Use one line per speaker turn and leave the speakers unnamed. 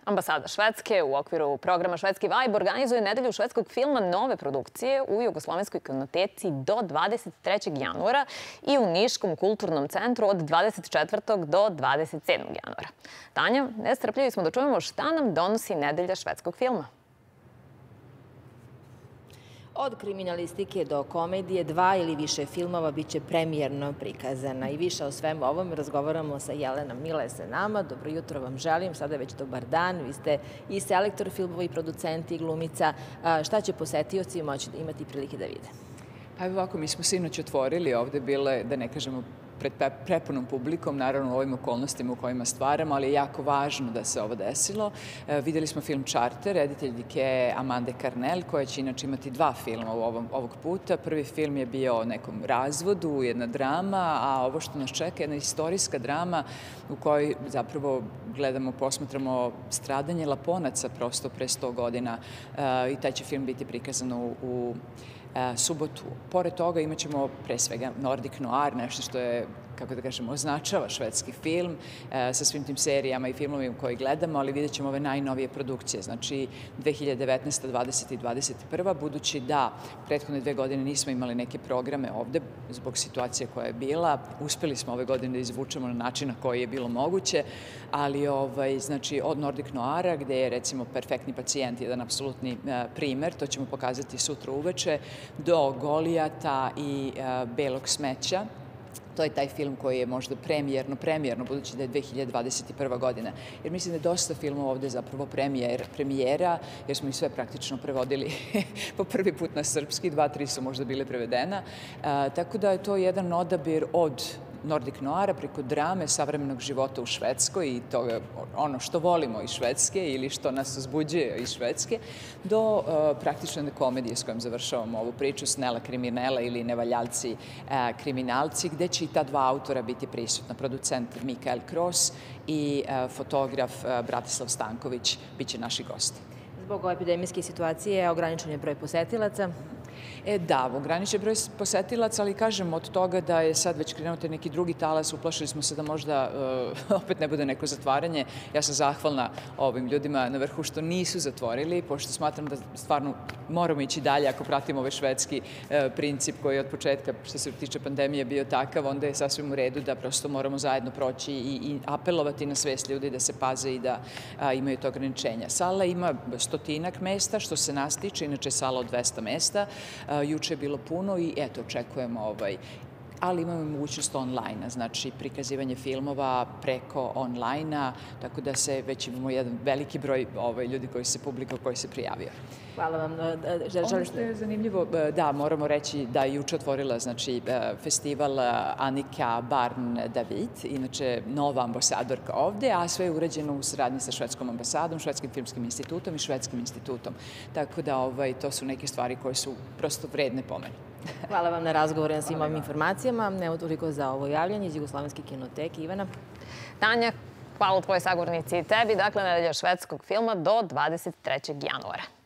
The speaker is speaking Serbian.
Ambasada Švedske u okviru programa Švedski Vibe organizuje Nedelju švedskog filma nove produkcije u Jugoslovenskoj kinoteci do 23. januara i u Niškom kulturnom centru od 24. do 27. januara. Tanja, nestrpljivi smo da čujemo šta nam donosi Nedelja švedskog filma.
Od kriminalistike do komedije, 2 ili više filmova biće premijerno prikazana. I više o svemu ovom razgovaramo sa Jelenom Mile sa nama. Dobro jutro vam želim, sada je već dobar dan. Vi ste i selektor filmova i producenti i glumica. Šta će posetioci moći imati prilike da vide?
Pa evo ovako, mi smo sinoć otvorili, ovde bile, da ne kažemo, pred prepunom publikom, naravno u ovim okolnostima u kojima stvaramo, ali je jako važno da se ovo desilo. Videli smo film Charter, rediteljke Amande Carnell, koja će inače imati 2 filma ovog puta. Prvi film je bio o nekom razvodu, jedna drama, a ovo što nas čeka je jedna istorijska drama u kojoj zapravo gledamo, posmatramo stradanje Laponaca prosto pre 100 godina i taj će film biti prikazan u subotu. Pored toga imat ćemo pre svega Nordic Noir, nešto što je, kako da kažemo, označava švedski film sa svim tim serijama i filmovima koje gledamo, ali vidjet ćemo ove najnovije produkcije. Znači, 2019. 20. i 21. budući da prethodne 2 godine nismo imali neke programe ovde zbog situacije koja je bila, uspeli smo ove godine da izvučemo na način na koji je bilo moguće, ali znači, od Nordic Noira, gde je recimo Perfektni pacijent jedan apsolutni primer, to ćemo pokazati sutra uveče, do Golijata i Belog smeća. To je taj film koji je možda premijerno, budući da je 2021. godina. Jer mislim da je dosta filmova ovde zapravo premijera, jer smo ih sve praktično prevodili po prvi put na srpski, 2-3 su možda bile prevedena. Tako da je to jedan odabir od Nordic Noira preko drame savremenog života u Švedskoj i toga ono što volimo iz Švedske ili što nas uzbuđuje iz Švedske, do praktično jedne komedije s kojom završavamo ovu priču, Snela kriminela ili Nevaljalci kriminalci, gde će i ta 2 autora biti prisutna. Producent Mikael Kroos i fotograf Bratislav Stanković biće naši gosti.
Zbog epidemijske situacije ograničen je broj posetilaca.
Da, ograničen broj posetilaca, ali kažem od toga da je sad već krenuo neki drugi talas, uplašili smo se da možda opet ne bude neko zatvaranje. Ja sam zahvalna ovim ljudima na vrhu što nisu zatvorili, pošto smatram da stvarno moramo ići dalje ako pratimo ovaj švedski princip koji je od početka, što se tiče pandemije, bio takav, onda je sasvim u redu da prosto moramo zajedno proći i apelovati na svest ljudi da se paze i da imaju to ograničenja. Sala ima 100-ak mesta, što se nas tiče, inače sala od 200 mesta. Juče je bilo puno i eto, očekujemo ali imamo mogućnost online-a, znači prikazivanje filmova preko online-a, tako da se već imamo jedan veliki broj ljudi publika koji se prijavio.
Hvala vam.
Ono što je zanimljivo, da, moramo reći da je juče otvorila festival Annika Barn-David, inače nova ambasadorka ovde, a sve je urađeno u saradnji sa švedskom ambasadom, Švedskim filmskim institutom i Švedskim institutom. Tako da to su neke stvari koje su prosto vredne pomene.
Hvala vam na razgovoru i na svim ovim informacijama. Evo toliko za ovo javljanje iz Jugoslovenske kinoteke. Ivana?
Tanja, hvala tvojoj sagovornici i tebi. Dakle, Nedelja švedskog filma do 23. januara.